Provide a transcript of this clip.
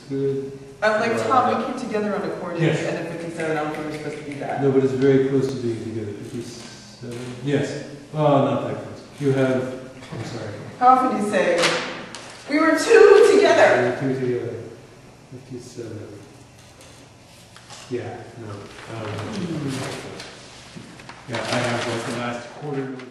good. Like Tom, we came together on accordion, Yes. and then 57, I don't think we're supposed to do that. No, but it's very close to being together. 57. Yes. Oh, not that close. You have. I'm sorry. How often do you say, we were two together? Two together. 57. Yeah. No. Yeah, I have like the last quarter.